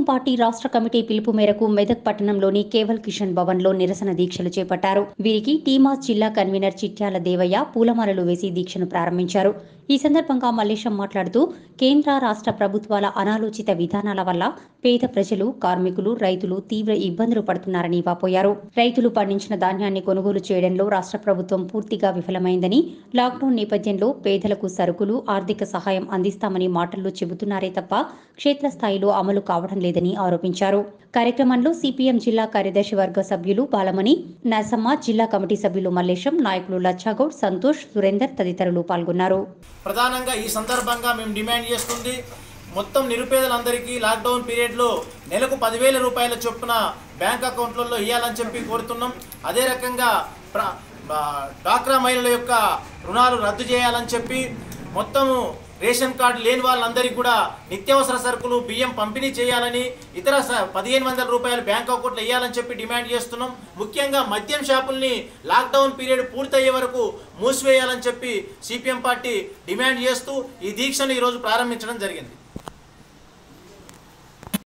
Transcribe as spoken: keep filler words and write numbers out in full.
Party రాష్ట్ర committee పిలుపు మేరకు మెదక్ పట్టణంలోని కేవల్ కిషన్ భవన్లో నిరసన దీక్షలు చేపట్టారు. వీరికి టీమాస్ జిల్లా కన్వీనర్ చిట్యాల దేవయ్య పూలమాలలు వేసి దీక్షను ప్రారంభించారు. ఈ సందర్భంగా మల్లేశం మాట్లాడుతూ కేంద్ర రాష్ట్ర ప్రభుత్వాల అనాలోచిత విధానాల వల్ల పేద ప్రజలు, కార్మికులు, రైతులు తీవ్ర ఇబ్బందులు పడుతున్నారని వాపోయారు. రైతులు పండించిన ధాన్యాన్ని కొనుగోలు చేయడంలో రాష్ట్ర ప్రభుత్వం పూర్తిగా విఫలమైందని, లాక్డౌన్ నేపథ్యంలో పేదలకు సరుకులు, ఆర్థిక సహాయం అందిస్తామని మాటల్లో చెబుతున్నారే తప్ప క్షేత్రస్థాయిలో అమలు కావడం లేదని ఆరోపించారు. కార్యక్రమంలో సిపిఎం జిల్లా కార్యదర్శి వర్గ సభ్యులు బాలమణి, నరసమ్మ, జిల్లా కమిటీ సభ్యులు మల్లేశం, నాయకులు లచ్చాగౌడ్, సంతోష్, సురేందర్ తదితరులు పాల్గొన్నారు. ప్రధానంగా ఈ సందర్భంగా మేము డిమాండ్ చేస్తుంది మొత్తం నిరుపేదలందరికీ లాక్డౌన్ పీరియడ్లో నెలకు పదివేల రూపాయల చొప్పున బ్యాంక్ అకౌంట్లలో ఇవ్వాలని చెప్పి కోరుతున్నాం. అదే రకంగా డ్వాక్రా మహిళల యొక్క రుణాలు రద్దు చేయాలని చెప్పి మొత్తము రేషన్ కార్డు లేని వాళ్ళందరికీ కూడా నిత్యావసర సరుకులు, బియ్యం పంపిణీ చేయాలని, ఇతర పదిహేను వందల రూపాయలు బ్యాంక్ అకౌంట్లో వేయాలని చెప్పి డిమాండ్ చేస్తున్నాం. ముఖ్యంగా మద్యం షాపుల్ని లాక్డౌన్ పీరియడ్ పూర్తయ్యే వరకు మూసివేయాలని చెప్పి సిపిఎం పార్టీ డిమాండ్ చేస్తూ ఈ దీక్షను ఈరోజు ప్రారంభించడం జరిగింది.